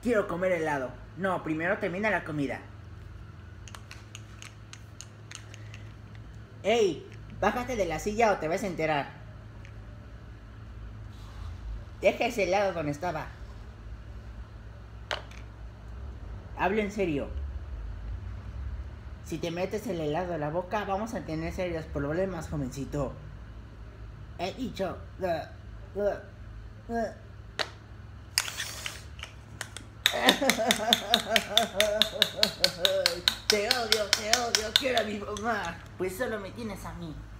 Quiero comer helado. No, primero termina la comida. ¡Ey! Bájate de la silla o te vas a enterar. Deja ese helado donde estaba. Hablo en serio. Si te metes el helado en la boca, vamos a tener serios problemas, jovencito. He dicho. Te odio, quiero a mi mamá. Pues solo me tienes a mí.